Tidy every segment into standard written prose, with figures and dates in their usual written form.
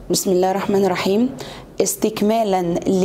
بسم الله الرحمن الرحيم. استكمالا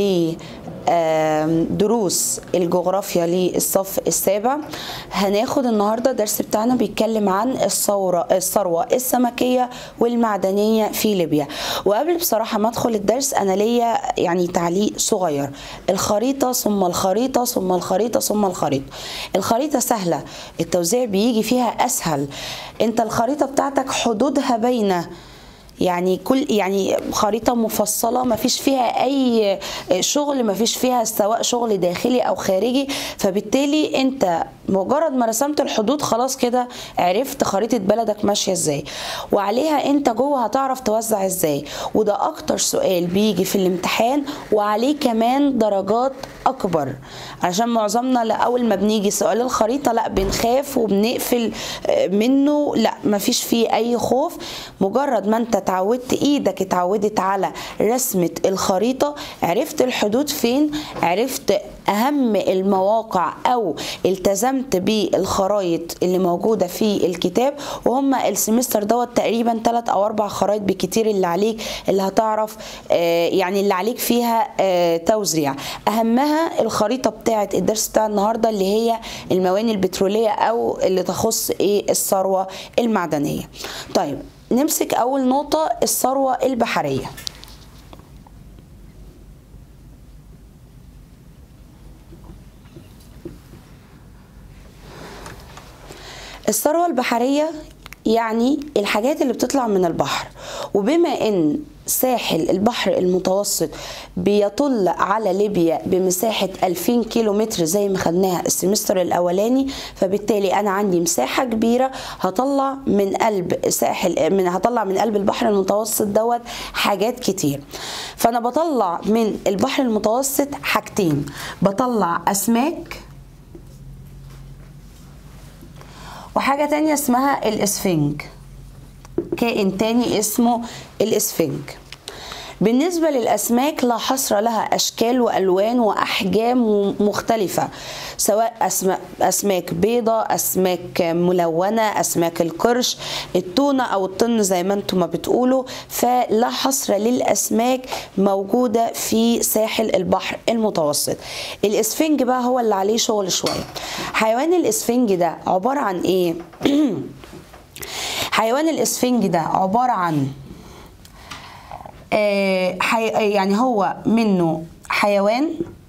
لدروس الجغرافيا للصف السابع، هناخد النهارده الدرس بتاعنا بيتكلم عن الثروة السمكية والمعدنية في ليبيا. وقبل بصراحة ما ادخل الدرس انا ليا يعني تعليق صغير. الخريطة ثم الخريطة ثم الخريطة ثم الخريطة. الخريطة سهلة، التوزيع بيجي فيها اسهل. انت الخريطة بتاعتك حدودها باينة، يعني خريطة مفصلة ما فيش فيها أي شغل، ما فيش فيها سواء شغل داخلي أو خارجي. فبالتالي أنت مجرد ما رسمت الحدود خلاص كده عرفت خريطة بلدك ماشية ازاي، وعليها انت جوه هتعرف توزع ازاي. وده اكتر سؤال بيجي في الامتحان، وعليه كمان درجات اكبر، عشان معظمنا لأول ما بنيجي سؤال الخريطة لا بنخاف وبنقفل منه. لا مفيش فيه اي خوف، مجرد ما انت اتعودت ايدك اتعودت على رسمة الخريطة، عرفت الحدود فين، عرفت اهم المواقع او التزمت بالخرايط اللي موجودة في الكتاب. وهم السمستر دوت تقريبا 3 أو 4 خرايط بكتير اللي عليك، اللي هتعرف يعني اللي عليك فيها توزيع. اهمها الخريطة بتاعة الدرس بتاع النهاردة اللي هي الموانئ البترولية او اللي تخص الثروة المعدنية. طيب نمسك اول نقطة، الثروة البحرية. الثروة البحرية يعني الحاجات اللي بتطلع من البحر. وبما ان ساحل البحر المتوسط بيطل على ليبيا بمساحة 2000 كيلومتر زي ما خدناها السمستر الاولاني، فبالتالي انا عندي مساحة كبيرة هطلع من قلب البحر المتوسط دوت حاجات كتير. فانا بطلع من البحر المتوسط حاجتين، بطلع اسماك وحاجة تانية اسمها الاسفنج، كائن تاني اسمه الاسفنج. بالنسبة للأسماك لا حصر لها أشكال وألوان وأحجام مختلفة، سواء أسماك بيضة، أسماك ملونة، أسماك القرش، التونة أو الطن زي ما انتم ما بتقولوا. فلا حصر للأسماك موجودة في ساحل البحر المتوسط. الإسفنج بقى هو اللي عليه شغل شوية. حيوان الإسفنج ده عبارة عن إيه؟ حيوان الإسفنج ده عبارة عن يعني هو منه حيوان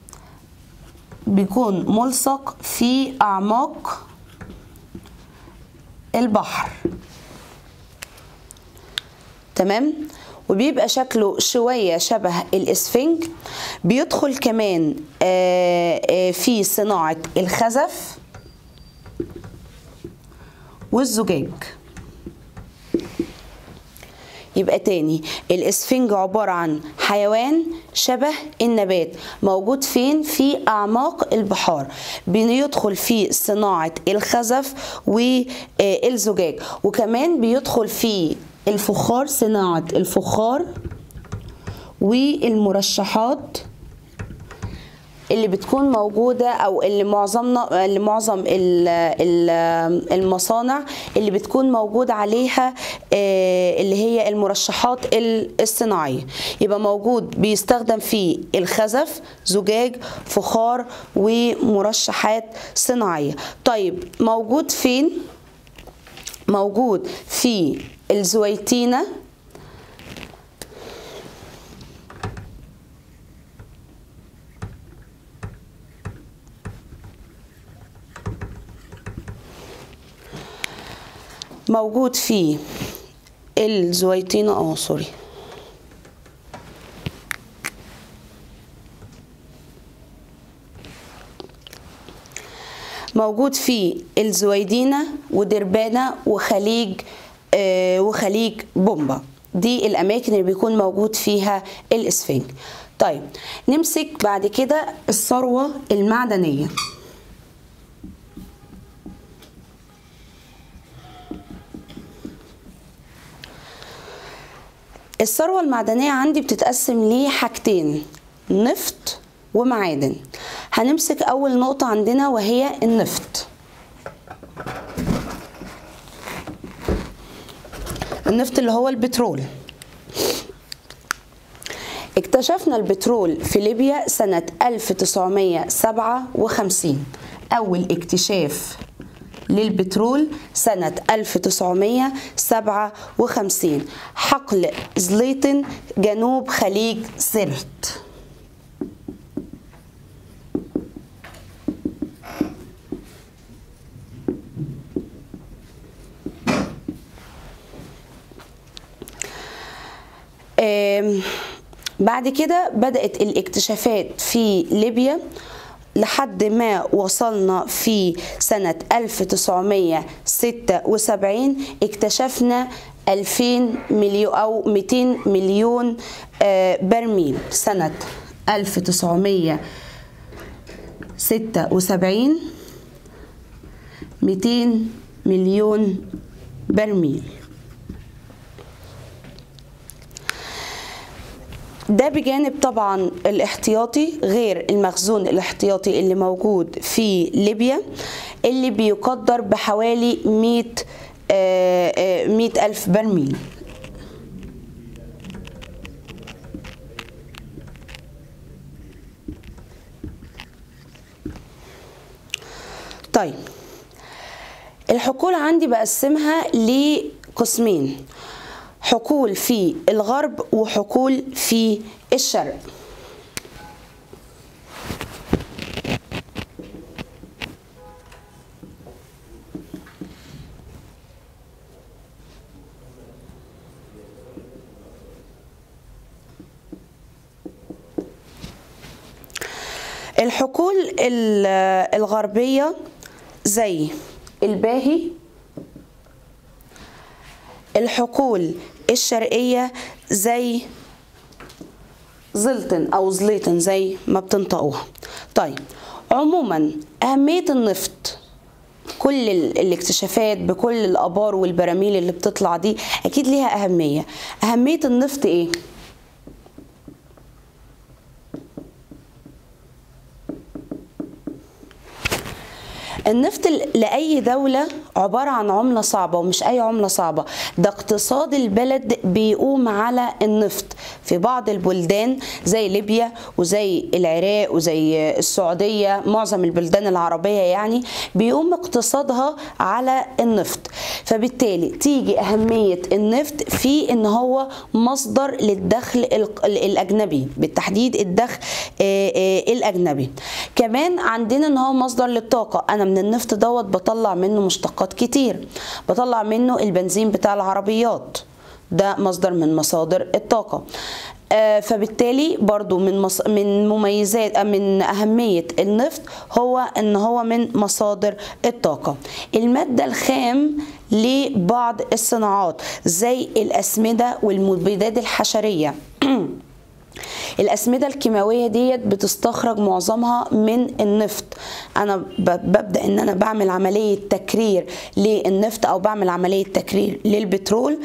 بيكون ملصق في أعماق البحر، تمام؟ وبيبقى شكله شوية شبه الإسفنج. بيدخل كمان في صناعة الخزف والزجاج. يبقى تاني، الاسفنج عبارة عن حيوان شبه النبات، موجود فين؟ في أعماق البحار، بيدخل في صناعة الخزف والزجاج، وكمان بيدخل في الفخار، صناعة الفخار والمرشحات اللي بتكون موجودة، او اللي معظم المصانع اللي بتكون موجود عليها اللي هي المرشحات الصناعية. يبقى موجود بيستخدم في الخزف، زجاج، فخار ومرشحات صناعية. طيب موجود فين؟ موجود في الزويتينة موجود في الزويتينة موجود في الزويدينة ودربانة وخليج بومبا. دي الأماكن اللي بيكون موجود فيها الإسفنج. طيب نمسك بعد كده الثروة المعدنية. الثروة المعدنية عندي بتتقسم لحاجتين، نفط ومعادن. هنمسك أول نقطة عندنا وهي النفط. النفط اللي هو البترول. اكتشفنا البترول في ليبيا سنة 1957. أول اكتشاف للبترول سنة 1957، حقل زليطن جنوب خليج سرت. بعد كده بدأت الاكتشافات في ليبيا لحد ما وصلنا في سنة 1976 اكتشفنا 2000 مليون أو 200 مليون برميل. سنة 1976 200 مليون برميل. ده بجانب طبعا الاحتياطي غير المخزون الاحتياطي اللي موجود في ليبيا اللي بيقدر بحوالي 100 ألف برميل. طيب الحقول عندي بقسمها لقسمين، حقول في الغرب وحقول في الشرق. الحقول الغربية زي الباهي، الحقول الشرقية زي زلطن أو زليطن زي ما بتنطقوها. طيب عموما أهمية النفط، كل الاكتشافات بكل الآبار والبراميل اللي بتطلع دي أكيد ليها أهمية. أهمية النفط إيه؟ النفط لأي دولة عبارة عن عملة صعبة، ومش أي عملة صعبة، ده اقتصاد البلد بيقوم على النفط. في بعض البلدان زي ليبيا وزي العراق وزي السعودية، معظم البلدان العربية يعني بيقوم اقتصادها على النفط. فبالتالي تيجي أهمية النفط في إن هو مصدر للدخل الأجنبي، بالتحديد الدخل الأجنبي. كمان عندنا إن هو مصدر للطاقة. أنا من النفط دوت بطلع منه مشتقات كتير، بطلع منه البنزين بتاع العربيات، ده مصدر من مصادر الطاقة. فبالتالي برضو من مميزات من أهمية النفط هو إن هو من مصادر الطاقة. المادة الخام لبعض الصناعات زي الأسمدة والمبيدات الحشرية. الأسمدة الكيماوية ديت بتستخرج معظمها من النفط. أنا ببدأ إن أنا بعمل عملية تكرير للنفط أو بعمل عملية تكرير للبترول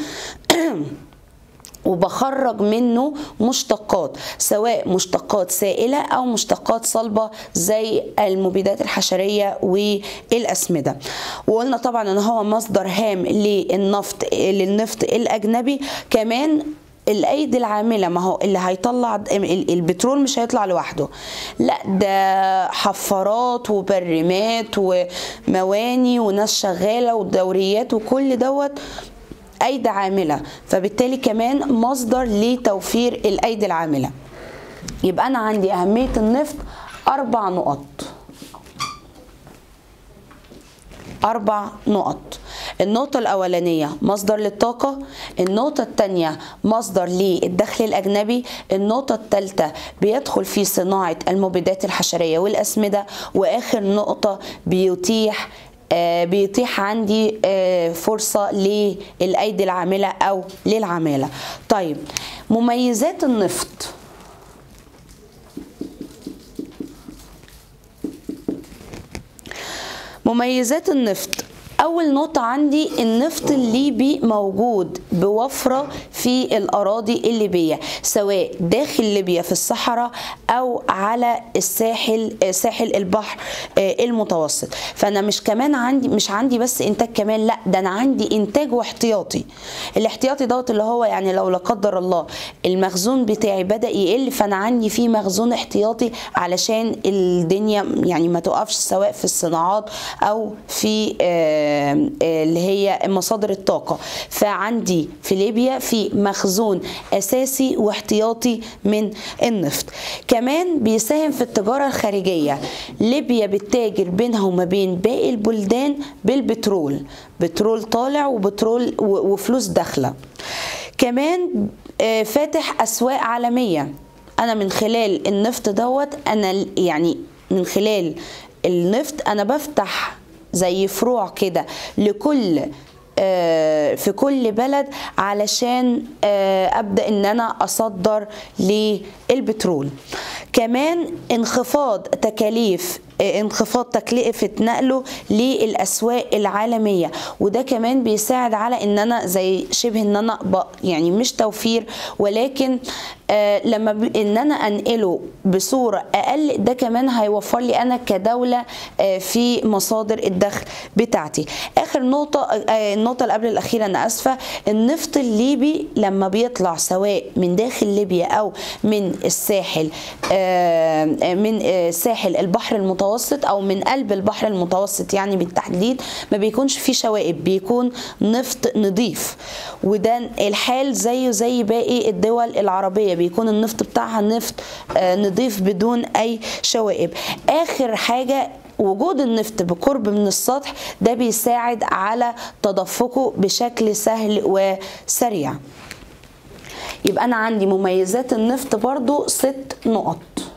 وبخرج منه مشتقات، سواء مشتقات سائلة أو مشتقات صلبة زي المبيدات الحشرية والأسمدة. وقلنا طبعا إن هو مصدر هام للنفط الأجنبي. كمان الايدي العامله، ما هو اللي هيطلع البترول مش هيطلع لوحده، لا ده حفارات وبرمات ومواني وناس شغاله ودوريات وكل دوت ايدي عامله. فبالتالي كمان مصدر لتوفير الايدي العامله. يبقى انا عندي اهميه النفط 4 نقط. 4 نقط. النقطة الأولانية مصدر للطاقة، النقطة الثانية مصدر للدخل الأجنبي، النقطة الثالثة بيدخل في صناعة المبيدات الحشرية والأسمدة، وآخر نقطة بيتيح عندي فرصة للأيدي العاملة أو للعمالة. طيب مميزات النفط. مميزات النفط، أول نقطة عندي النفط الليبي موجود بوفرة في الأراضي الليبية، سواء داخل ليبيا في الصحراء أو على ساحل البحر المتوسط. فأنا مش عندي بس إنتاج كمان، لا ده أنا عندي إنتاج واحتياطي. الاحتياطي دوت اللي هو يعني لو لا قدر الله المخزون بتاعي بدأ يقل، فأنا عندي فيه مخزون احتياطي علشان الدنيا يعني ما توقفش، سواء في الصناعات أو في اللي هي مصادر الطاقة. فعندي في ليبيا في مخزون أساسي واحتياطي من النفط. كمان بيساهم في التجارة الخارجية، ليبيا بتتاجر بينها وما بين باقي البلدان بالبترول، بترول طالع وبترول وفلوس داخلة. كمان فاتح أسواق عالمية. أنا من خلال النفط دوت، أنا يعني من خلال النفط أنا بفتح زي فروع كده لكل في كل بلد علشان أبدأ إن أنا أصدر للبترول. كمان انخفاض تكلفة نقله للأسواق العالمية، وده كمان بيساعد على ان انا زي شبه ان انا يعني مش توفير، ولكن لما ان انا انقله بصورة اقل، ده كمان هيوفر لي انا كدولة في مصادر الدخل بتاعتي. اخر نقطة، النقطة اللي قبل الاخيرة انا اسفة، النفط الليبي لما بيطلع سواء من داخل ليبيا او من الساحل، من ساحل البحر المتوسط او من قلب البحر المتوسط يعني بالتحديد، ما بيكونش فيه شوائب، بيكون نفط نظيف. وده الحال زيه زي باقي الدول العربية، بيكون النفط بتاعها نفط نظيف بدون اي شوائب. اخر حاجة، وجود النفط بقرب من السطح ده بيساعد على تدفقه بشكل سهل وسريع. يبقى أنا عندي مميزات النفط برضو 6 نقط،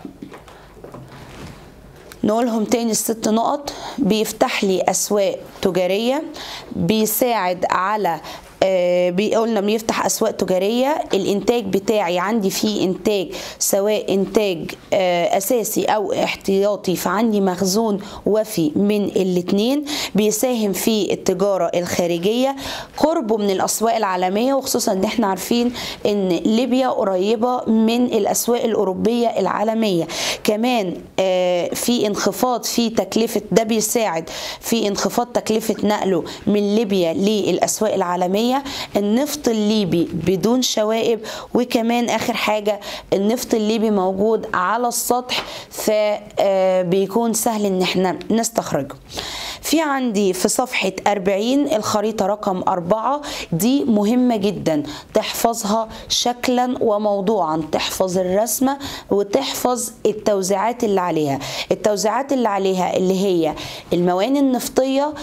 نقولهم تاني ال6 نقط. بيفتح لي أسواق تجارية، بيساعد على قلنا بيفتح أسواق تجارية، الإنتاج بتاعي عندي فيه إنتاج سواء إنتاج أساسي أو احتياطي، فعندي مخزون وفي من الاتنين. بيساهم في التجارة الخارجية، قربه من الأسواق العالمية، وخصوصا إن احنا عارفين إن ليبيا قريبة من الأسواق الأوروبية العالمية. كمان في انخفاض في تكلفة، ده بيساعد في انخفاض تكلفة نقله من ليبيا للأسواق العالمية. النفط الليبي بدون شوائب. وكمان آخر حاجة، النفط الليبي موجود على السطح، فبيكون سهل ان احنا نستخرجه. في عندي في صفحة 40 الخريطة رقم 4، دي مهمة جدا تحفظها شكلا وموضوعا، تحفظ الرسمة وتحفظ التوزيعات اللي عليها. التوزيعات اللي عليها اللي هي الموانئ النفطية،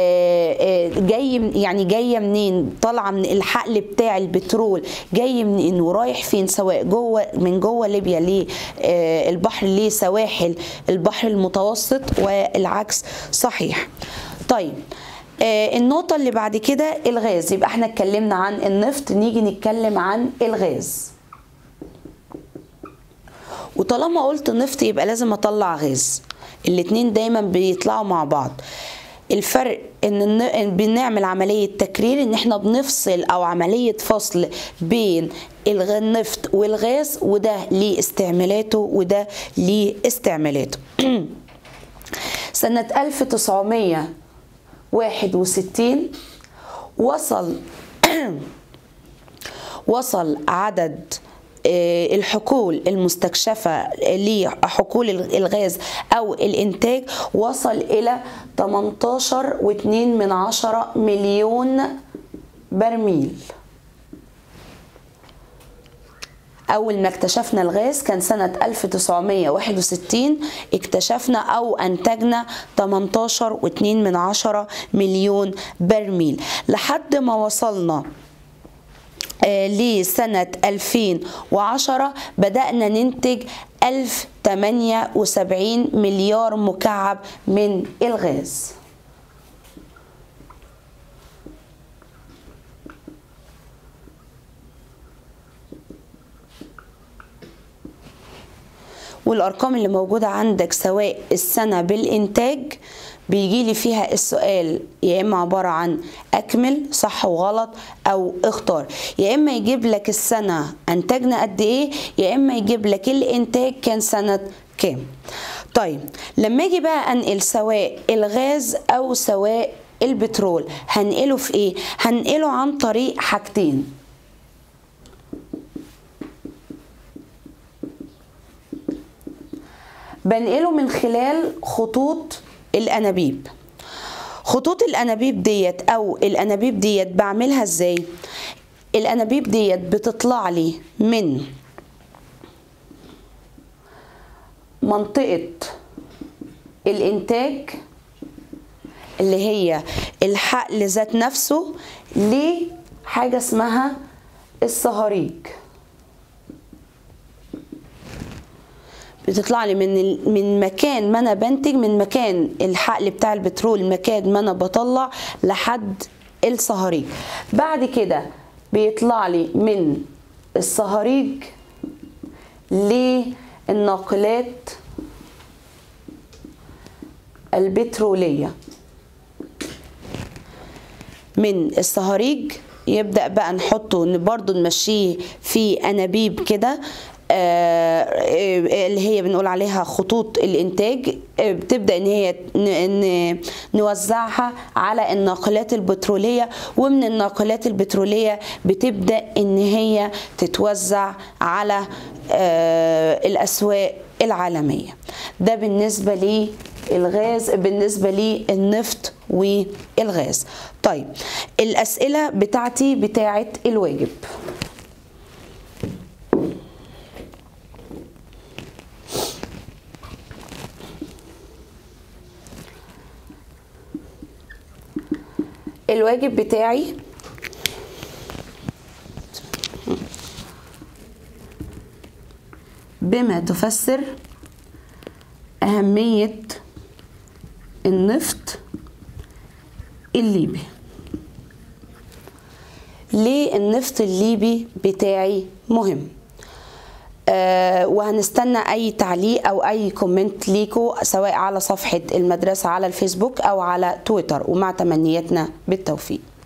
جاية منين، طالعة من الحقل بتاع البترول، جاي منين ورايح فين، سواء من جوه ليبيا للبحر لسواحل البحر المتوسط والعكس صحيح. طيب النقطة اللي بعد كده الغاز. يبقى احنا اتكلمنا عن النفط، نيجي نتكلم عن الغاز. وطالما قلت نفط يبقى لازم اطلع غاز، الاتنين دايما بيطلعوا مع بعض. الفرق ان بنعمل عملية تكرير، ان احنا بنفصل او عملية فصل بين النفط والغاز، وده ليه استعمالاته وده ليه استعمالاته. سنة 1961 وصل عدد الحقول المستكشفة لحقول الغاز أو الإنتاج وصل إلى 18.2 مليون برميل. أول ما اكتشفنا الغاز كان سنة 1961، اكتشفنا أو أنتجنا 18.2 مليون برميل، لحد ما وصلنا لسنة 2010 بدأنا ننتج 1078 مليار مكعب من الغاز. والارقام اللي موجوده عندك سواء السنه بالانتاج بيجي لي فيها السؤال يا اما عباره عن اكمل صح وغلط او اختار، يا اما يجيب لك السنه انتجنا قد ايه، يا اما يجيب لك الانتاج كان سنه كام. طيب لما اجي بقى انقل سواء الغاز او سواء البترول هنقله في ايه؟ هنقله عن طريق حاجتين. بنقله من خلال خطوط الانابيب. خطوط الانابيب ديت او الانابيب ديت بعملها ازاي؟ الانابيب ديت بتطلع لي من منطقة الانتاج اللي هي الحقل ذات نفسه لحاجة اسمها الصهاريج. بتطلع لي من مكان ما انا بنتج، من مكان الحقل بتاع البترول، مكان ما انا بطلع لحد الصهاريج. بعد كده بيطلع لي من الصهاريج للناقلات البترولية. من الصهاريج يبدأ بقى نحطه برضو نمشيه في أنابيب كده اللي هي بنقول عليها خطوط الانتاج، بتبدا ان هي نوزعها على الناقلات البتروليه، ومن الناقلات البتروليه بتبدا ان هي تتوزع على الاسواق العالميه. ده بالنسبه للغاز، بالنسبه للنفط والغاز. طيب الاسئله بتاعتي بتاعت الواجب. الواجب بتاعي بما تفسر أهمية النفط الليبي. ليه النفط الليبي بتاعي مهم؟ وهنستنى اي تعليق او اي كومنت ليكو سواء على صفحة المدرسة على الفيسبوك او على تويتر، ومع تمنياتنا بالتوفيق.